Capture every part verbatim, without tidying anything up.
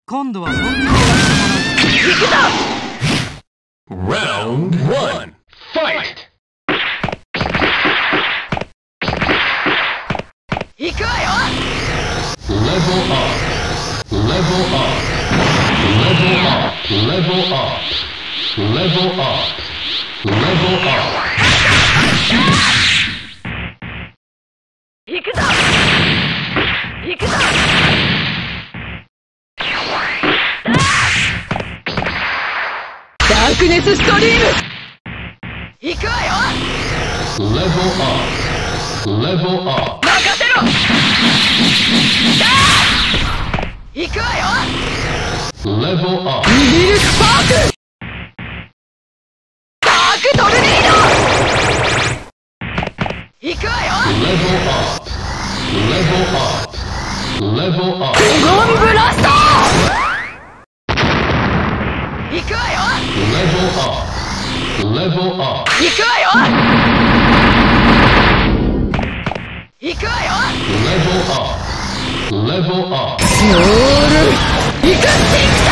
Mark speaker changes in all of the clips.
Speaker 1: 今度は本当にやってもらう。行くぞ。
Speaker 2: Round one, fight!
Speaker 3: 行くわよ。
Speaker 2: Level up, level up, level up, level up, level up, level up.
Speaker 3: 行くぞ。行くぞ。ダークネスストリーム。行くわよ。
Speaker 2: Level up, level up.
Speaker 3: 任せろ。行くわよ。
Speaker 2: Level up.
Speaker 3: ミルクパーク。ダークトルネード。行くわよ。
Speaker 2: Level up, level up, level up.
Speaker 3: ゴンブラスト。行くわよ。
Speaker 2: Level up, level up.
Speaker 3: 行くわよ。行くわよ。
Speaker 2: Level up, level up.
Speaker 3: ソウルイクスティクト。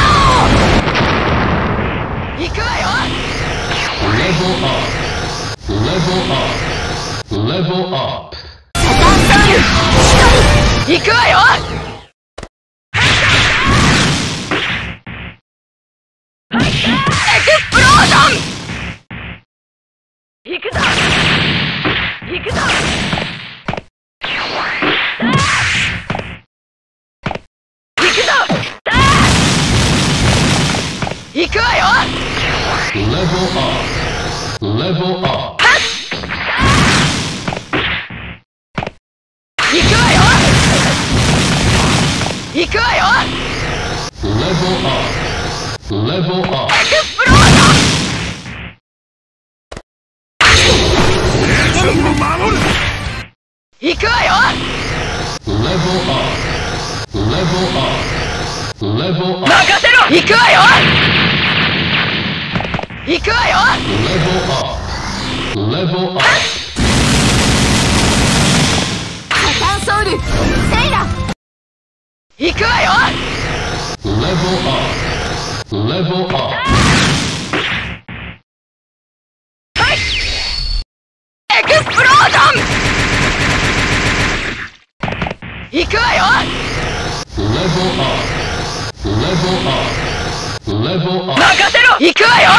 Speaker 3: 行くわよ。
Speaker 2: Level up, level up, level up.
Speaker 3: サタンソウル光。行くわよ。エクスプロージョン。行くぞ。行くぞ。行くぞ。行くわよ。
Speaker 2: Level up, level up.
Speaker 3: 行くわよ。行くわよ。
Speaker 2: Level up, level up.
Speaker 3: エクスプロージョン。行くわよ。
Speaker 2: Level up, level up, level up.
Speaker 3: 任せろ。行くわよ。行くわよ。
Speaker 2: Level up, level up.
Speaker 3: サタンソウルセイラ。行くわよ。
Speaker 2: Level up, level up.
Speaker 3: はい。エクスプロージョン。行くわよ。
Speaker 2: Level up, level up, level up.
Speaker 3: 任せろ。行くわよ。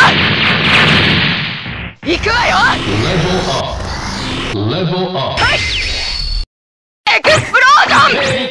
Speaker 3: 行くわよ。
Speaker 2: Level up, level up.
Speaker 3: はい。エクスプロージョン。